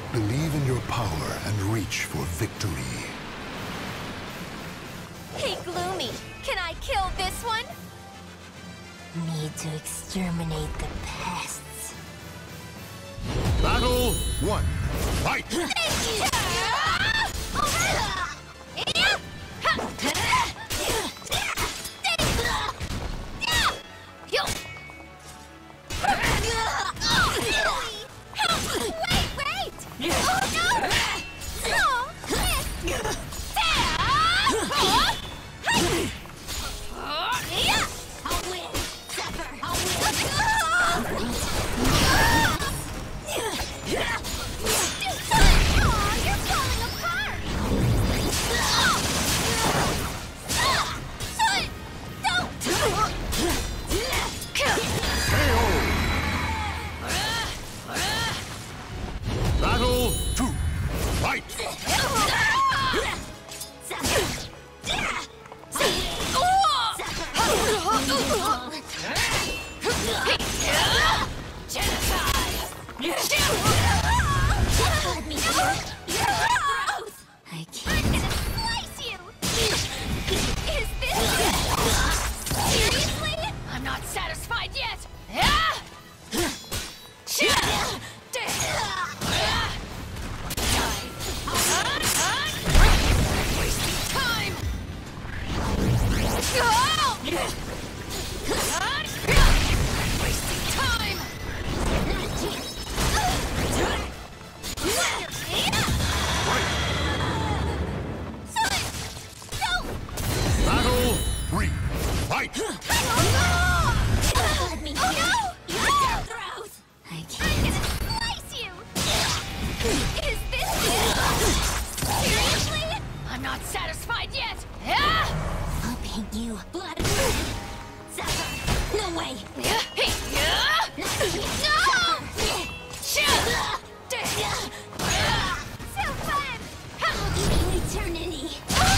Believe in your power and reach for victory. Hey, Gloomy, can I kill this one? Need to exterminate the pests. Battle 1. Fight! Battle 2. Fight! I can't. Slice you! Is this it? Seriously? I'm not satisfied yet! Wasting time! Wasting time! Battle 3. Fight! Let me Oh no! I I'm can't. gonna slice you! Is this it? Seriously? I'm not satisfied yet! I'll paint you blood red. Zephyr. No way. No! So fun! Eternity.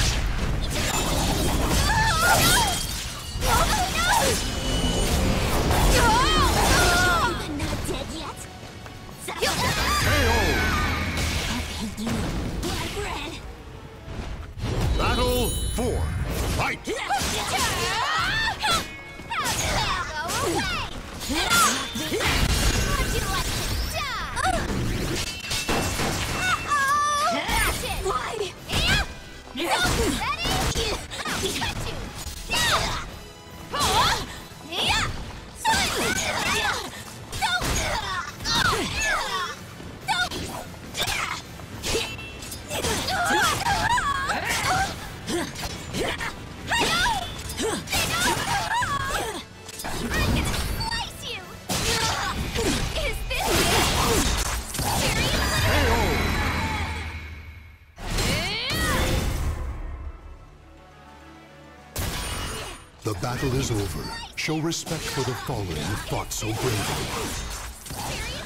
I'm not dead yet. Zephyr. KO! I'll paint you blood red. Battle 4. Fight! How'd you like to die? That's it! Why? Ready? I'll cut you! I'm gonna slice you! Is this it? Seriously? The battle is over. Show respect for the fallen who fought so bravely.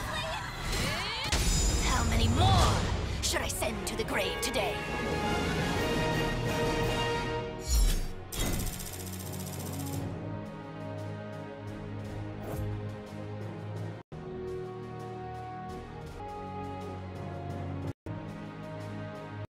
How many more should I send to the grave today?